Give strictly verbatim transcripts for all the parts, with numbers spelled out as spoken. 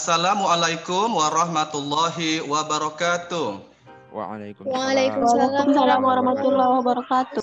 Assalamualaikum warahmatullahi wabarakatuh. Waalaikumsalam. Waalaikumsalam warahmatullahi wabarakatuh.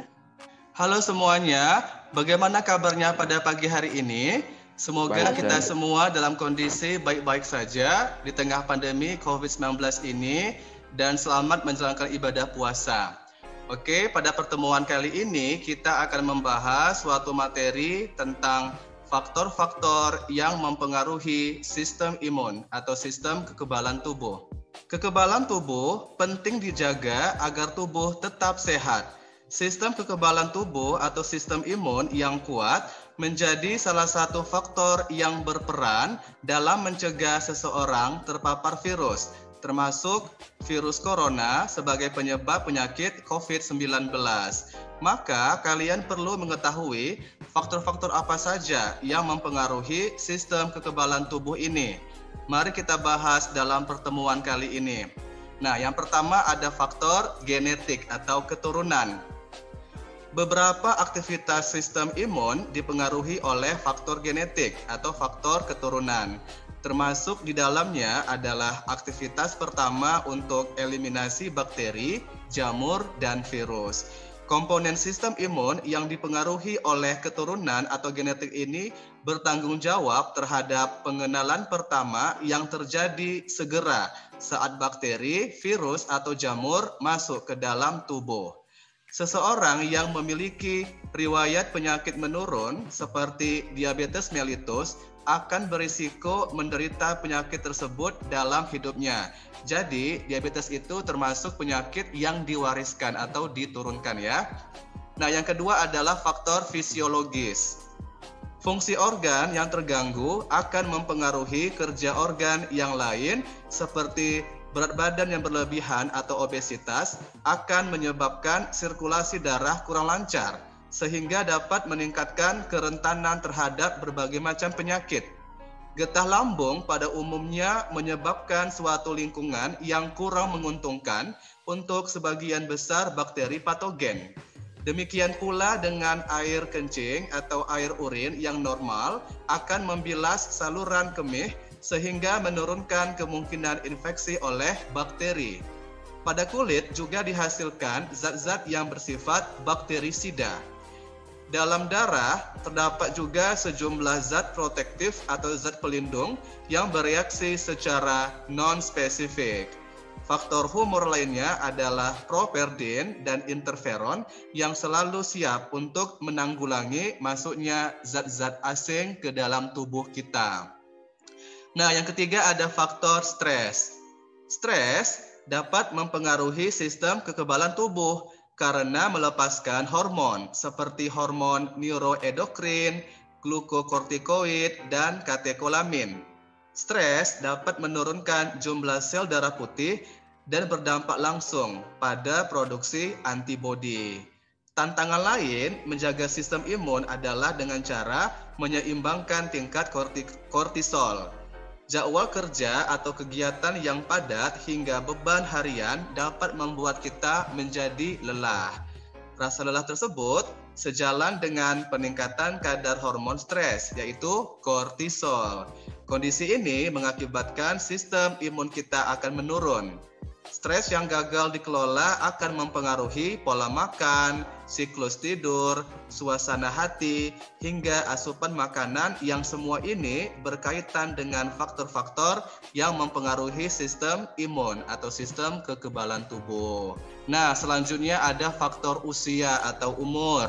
Halo semuanya, bagaimana kabarnya pada pagi hari ini? Semoga Baik, kita Ustaz. semua dalam kondisi baik-baik saja di tengah pandemi covid sembilan belas ini dan selamat menjalankan ibadah puasa. Oke, pada pertemuan kali ini kita akan membahas suatu materi tentang faktor-faktor yang mempengaruhi sistem imun atau sistem kekebalan tubuh. Kekebalan tubuh penting dijaga agar tubuh tetap sehat. Sistem kekebalan tubuh atau sistem imun yang kuat menjadi salah satu faktor yang berperan dalam mencegah seseorang terpapar virus, termasuk virus corona sebagai penyebab penyakit covid sembilan belas. Maka kalian perlu mengetahui faktor-faktor apa saja yang mempengaruhi sistem kekebalan tubuh ini. Mari kita bahas dalam pertemuan kali ini. Nah, yang pertama ada faktor genetik atau keturunan. Beberapa aktivitas sistem imun dipengaruhi oleh faktor genetik atau faktor keturunan. Termasuk di dalamnya adalah aktivitas pertama untuk eliminasi bakteri, jamur, dan virus. Komponen sistem imun yang dipengaruhi oleh keturunan atau genetik ini bertanggung jawab terhadap pengenalan pertama yang terjadi segera saat bakteri, virus, atau jamur masuk ke dalam tubuh. Seseorang yang memiliki riwayat penyakit menurun seperti diabetes mellitus akan berisiko menderita penyakit tersebut dalam hidupnya. Jadi, diabetes itu termasuk penyakit yang diwariskan atau diturunkan ya. Nah, yang kedua adalah faktor fisiologis. Fungsi organ yang terganggu akan mempengaruhi kerja organ yang lain seperti berat badan yang berlebihan atau obesitas akan menyebabkan sirkulasi darah kurang lancar sehingga dapat meningkatkan kerentanan terhadap berbagai macam penyakit. Getah lambung pada umumnya menyebabkan suatu lingkungan yang kurang menguntungkan untuk sebagian besar bakteri patogen. Demikian pula dengan air kencing atau air urin yang normal akan membilas saluran kemih sehingga menurunkan kemungkinan infeksi oleh bakteri. Pada kulit juga dihasilkan zat-zat yang bersifat bakterisida. Dalam darah terdapat juga sejumlah zat protektif atau zat pelindung yang bereaksi secara non-spesifik. Faktor humor lainnya adalah properdin dan interferon yang selalu siap untuk menanggulangi masuknya zat-zat asing ke dalam tubuh kita. Nah, yang ketiga ada faktor stres. Stres dapat mempengaruhi sistem kekebalan tubuh karena melepaskan hormon seperti hormon neuroendokrin, glukokortikoid, dan katekolamin. Stres dapat menurunkan jumlah sel darah putih dan berdampak langsung pada produksi antibodi. Tantangan lain menjaga sistem imun adalah dengan cara menyeimbangkan tingkat kortisol. Jadwal kerja atau kegiatan yang padat hingga beban harian dapat membuat kita menjadi lelah. Rasa lelah tersebut sejalan dengan peningkatan kadar hormon stres, yaitu kortisol. Kondisi ini mengakibatkan sistem imun kita akan menurun. Stres yang gagal dikelola akan mempengaruhi pola makan, siklus tidur, suasana hati, hingga asupan makanan yang semua ini berkaitan dengan faktor-faktor yang mempengaruhi sistem imun atau sistem kekebalan tubuh. Nah, selanjutnya ada faktor usia atau umur.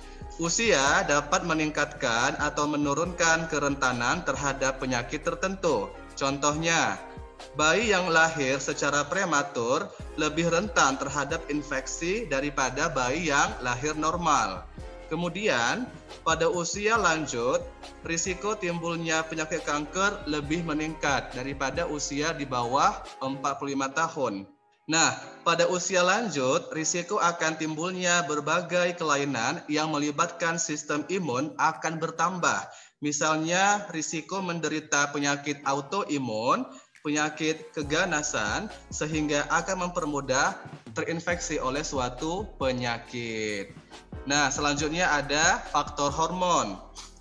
Usia dapat meningkatkan atau menurunkan kerentanan terhadap penyakit tertentu. Contohnya, bayi yang lahir secara prematur lebih rentan terhadap infeksi daripada bayi yang lahir normal. Kemudian, pada usia lanjut, risiko timbulnya penyakit kanker lebih meningkat daripada usia di bawah empat puluh lima tahun. Nah, pada usia lanjut, risiko akan timbulnya berbagai kelainan yang melibatkan sistem imun akan bertambah. Misalnya, risiko menderita penyakit autoimun, penyakit keganasan, sehingga akan mempermudah terinfeksi oleh suatu penyakit. Nah, selanjutnya ada faktor hormon.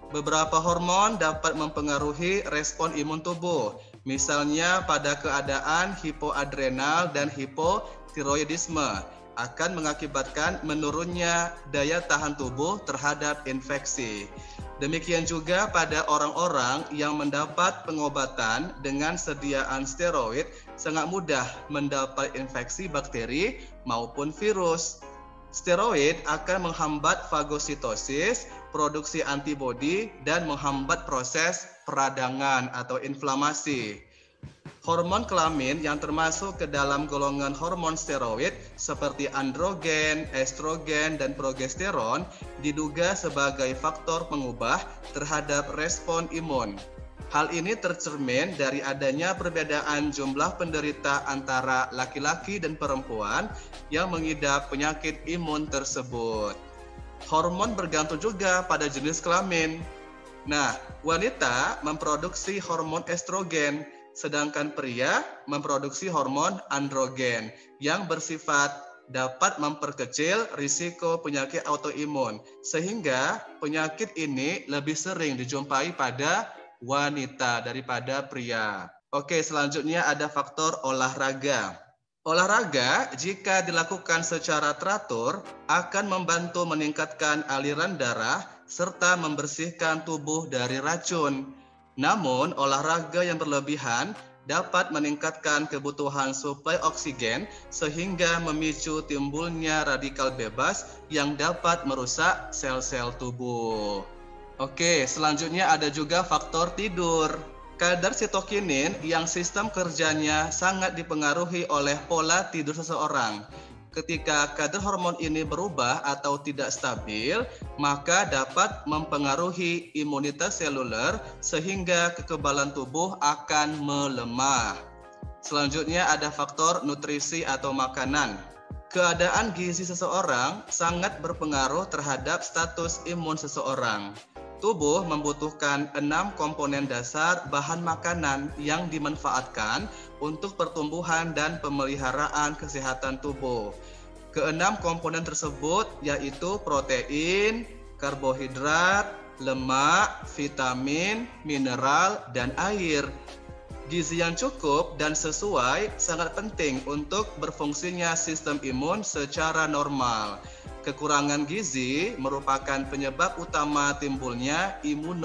Beberapa hormon dapat mempengaruhi respon imun tubuh, misalnya pada keadaan hipoadrenal dan hipotiroidisme akan mengakibatkan menurunnya daya tahan tubuh terhadap infeksi. Demikian juga pada orang-orang yang mendapat pengobatan dengan sediaan steroid sangat mudah mendapat infeksi bakteri maupun virus. Steroid akan menghambat fagositosis, produksi antibodi, dan menghambat proses peradangan atau inflamasi. Hormon kelamin yang termasuk ke dalam golongan hormon steroid seperti androgen, estrogen, dan progesteron diduga sebagai faktor pengubah terhadap respon imun. Hal ini tercermin dari adanya perbedaan jumlah penderita antara laki-laki dan perempuan yang mengidap penyakit imun tersebut. Hormon bergantung juga pada jenis kelamin. Nah, wanita memproduksi hormon estrogen, sedangkan pria memproduksi hormon androgen yang bersifat dapat memperkecil risiko penyakit autoimun, sehingga penyakit ini lebih sering dijumpai pada wanita daripada pria. Oke, selanjutnya ada faktor olahraga. Olahraga jika dilakukan secara teratur akan membantu meningkatkan aliran darah serta membersihkan tubuh dari racun. Namun, olahraga yang berlebihan dapat meningkatkan kebutuhan suplai oksigen sehingga memicu timbulnya radikal bebas yang dapat merusak sel-sel tubuh. Oke, selanjutnya ada juga faktor tidur. Kadar sitokinin yang sistem kerjanya sangat dipengaruhi oleh pola tidur seseorang. Ketika kadar hormon ini berubah atau tidak stabil, maka dapat mempengaruhi imunitas seluler sehingga kekebalan tubuh akan melemah. Selanjutnya ada faktor nutrisi atau makanan. Keadaan gizi seseorang sangat berpengaruh terhadap status imun seseorang. Tubuh membutuhkan enam komponen dasar bahan makanan yang dimanfaatkan untuk pertumbuhan dan pemeliharaan kesehatan tubuh. Keenam komponen tersebut yaitu protein, karbohidrat, lemak, vitamin, mineral, dan air. Gizi yang cukup dan sesuai sangat penting untuk berfungsinya sistem imun secara normal. Kekurangan gizi merupakan penyebab utama timbulnya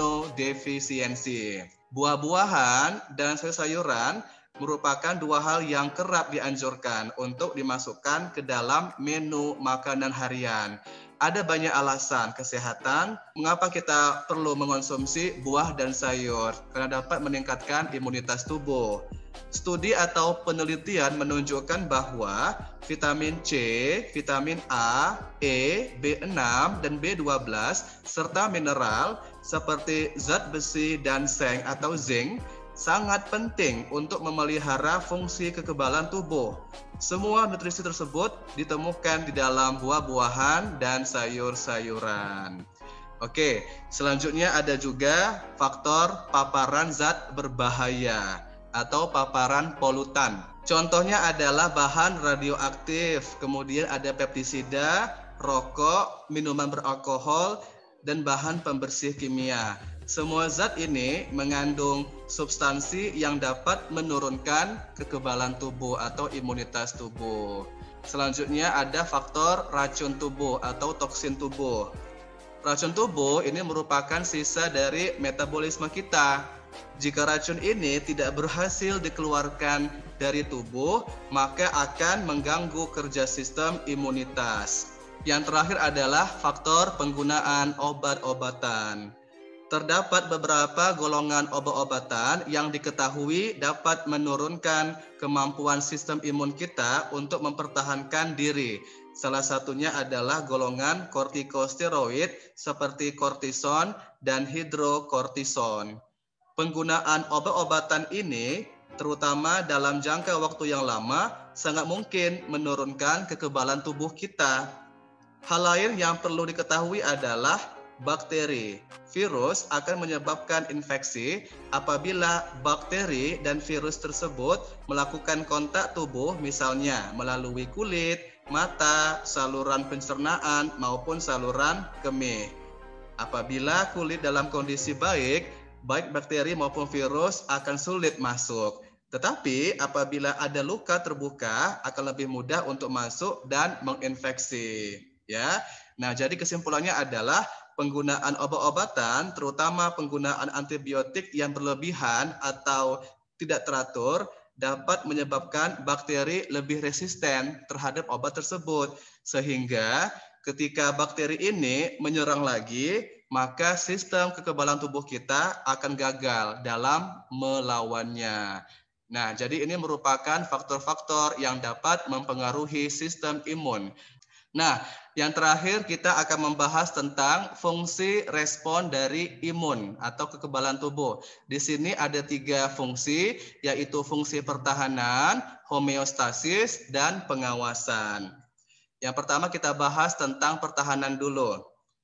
imunodefisiensi. Buah-buahan dan sayur-sayuran merupakan dua hal yang kerap dianjurkan untuk dimasukkan ke dalam menu makanan harian. Ada banyak alasan kesehatan mengapa kita perlu mengonsumsi buah dan sayur, karena dapat meningkatkan imunitas tubuh. Studi atau penelitian menunjukkan bahwa vitamin C, vitamin A, E, B enam, dan B dua belas, serta mineral seperti zat besi dan seng atau zinc sangat penting untuk memelihara fungsi kekebalan tubuh. Semua nutrisi tersebut ditemukan di dalam buah-buahan dan sayur-sayuran. Oke, selanjutnya ada juga faktor paparan zat berbahaya atau paparan polutan. Contohnya adalah bahan radioaktif, kemudian ada pestisida, rokok, minuman beralkohol, dan bahan pembersih kimia. Semua zat ini mengandung substansi yang dapat menurunkan kekebalan tubuh atau imunitas tubuh. Selanjutnya ada faktor racun tubuh atau toksin tubuh. Racun tubuh ini merupakan sisa dari metabolisme kita. Jika racun ini tidak berhasil dikeluarkan dari tubuh, maka akan mengganggu kerja sistem imunitas. Yang terakhir adalah faktor penggunaan obat-obatan. Terdapat beberapa golongan obat-obatan yang diketahui dapat menurunkan kemampuan sistem imun kita untuk mempertahankan diri. Salah satunya adalah golongan kortikosteroid seperti kortison dan hidrokortison. Penggunaan obat-obatan ini, terutama dalam jangka waktu yang lama, sangat mungkin menurunkan kekebalan tubuh kita. Hal lain yang perlu diketahui adalah bakteri. Virus akan menyebabkan infeksi apabila bakteri dan virus tersebut melakukan kontak tubuh, misalnya melalui kulit, mata, saluran pencernaan, maupun saluran kemih. Apabila kulit dalam kondisi baik, baik bakteri maupun virus akan sulit masuk. Tetapi apabila ada luka terbuka, akan lebih mudah untuk masuk dan menginfeksi. Ya, nah jadi kesimpulannya adalah penggunaan obat-obatan, terutama penggunaan antibiotik yang berlebihan atau tidak teratur, dapat menyebabkan bakteri lebih resisten terhadap obat tersebut. Sehingga ketika bakteri ini menyerang lagi, maka sistem kekebalan tubuh kita akan gagal dalam melawannya. Nah, jadi ini merupakan faktor-faktor yang dapat mempengaruhi sistem imun. Nah, yang terakhir kita akan membahas tentang fungsi respon dari imun atau kekebalan tubuh. Di sini ada tiga fungsi, yaitu fungsi pertahanan, homeostasis, dan pengawasan. Yang pertama kita bahas tentang pertahanan dulu.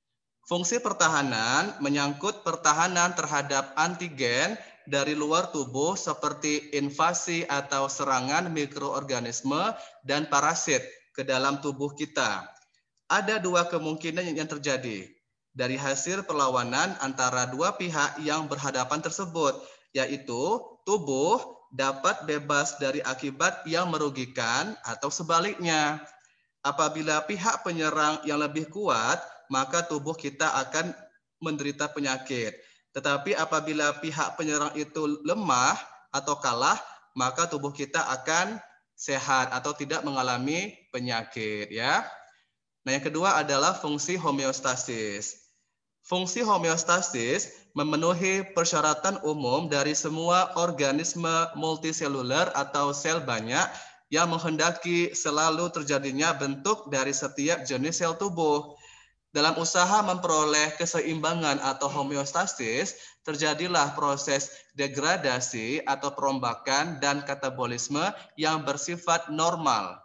Fungsi pertahanan menyangkut pertahanan terhadap antigen dari luar tubuh seperti invasi atau serangan mikroorganisme dan parasit ke dalam tubuh kita. Ada dua kemungkinan yang terjadi dari hasil perlawanan antara dua pihak yang berhadapan tersebut, yaitu tubuh dapat bebas dari akibat yang merugikan atau sebaliknya. Apabila pihak penyerang yang lebih kuat, maka tubuh kita akan menderita penyakit. Tetapi apabila pihak penyerang itu lemah atau kalah, maka tubuh kita akan sehat atau tidak mengalami penyakit, ya. Nah, yang kedua adalah fungsi homeostasis. Fungsi homeostasis memenuhi persyaratan umum dari semua organisme multiseluler atau sel banyak yang menghendaki selalu terjadinya bentuk dari setiap jenis sel tubuh. Dalam usaha memperoleh keseimbangan atau homeostasis, terjadilah proses degradasi atau perombakan dan katabolisme yang bersifat normal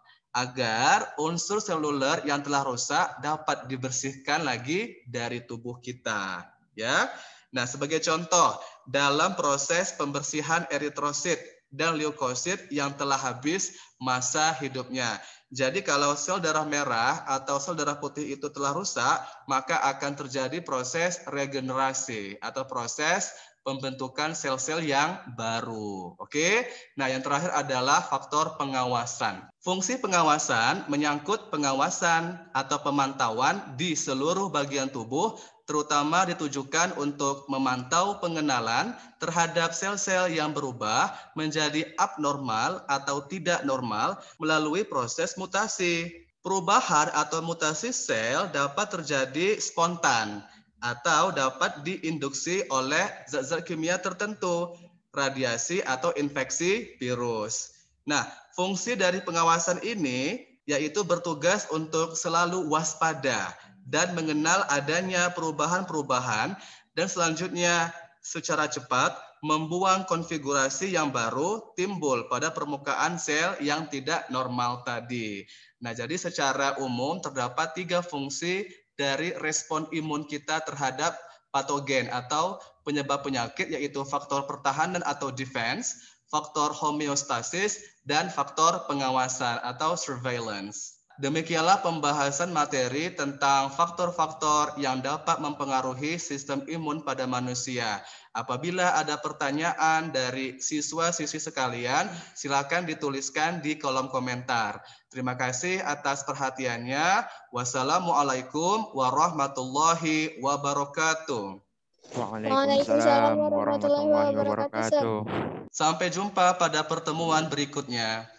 agar unsur seluler yang telah rusak dapat dibersihkan lagi dari tubuh kita. Ya, nah sebagai contoh dalam proses pembersihan eritrosit dan leukosit yang telah habis masa hidupnya. Jadi kalau sel darah merah atau sel darah putih itu telah rusak, maka akan terjadi proses regenerasi atau proses pembentukan sel-sel yang baru. Oke. Nah, yang terakhir adalah faktor pengawasan. Fungsi pengawasan menyangkut pengawasan atau pemantauan di seluruh bagian tubuh, terutama ditujukan untuk memantau pengenalan terhadap sel-sel yang berubah menjadi abnormal atau tidak normal melalui proses mutasi. Perubahan atau mutasi sel dapat terjadi spontan atau dapat diinduksi oleh zat-zat kimia tertentu, radiasi atau infeksi virus. Nah, fungsi dari pengawasan ini yaitu bertugas untuk selalu waspada dan mengenal adanya perubahan-perubahan dan selanjutnya secara cepat membuang konfigurasi yang baru timbul pada permukaan sel yang tidak normal tadi. Nah, jadi secara umum terdapat tiga fungsi dari respon imun kita terhadap patogen atau penyebab penyakit, yaitu faktor pertahanan atau defense, faktor homeostasis, dan faktor pengawasan atau surveillance. Demikianlah pembahasan materi tentang faktor-faktor yang dapat mempengaruhi sistem imun pada manusia. Apabila ada pertanyaan dari siswa-siswi sekalian, silakan dituliskan di kolom komentar. Terima kasih atas perhatiannya. Wassalamualaikum warahmatullahi wabarakatuh. Waalaikumsalam warahmatullahi wabarakatuh. Sampai jumpa pada pertemuan berikutnya.